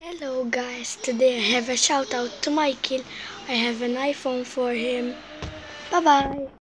Hello guys, today I have a shout out to Michael. I have an iPhone for him. Bye bye.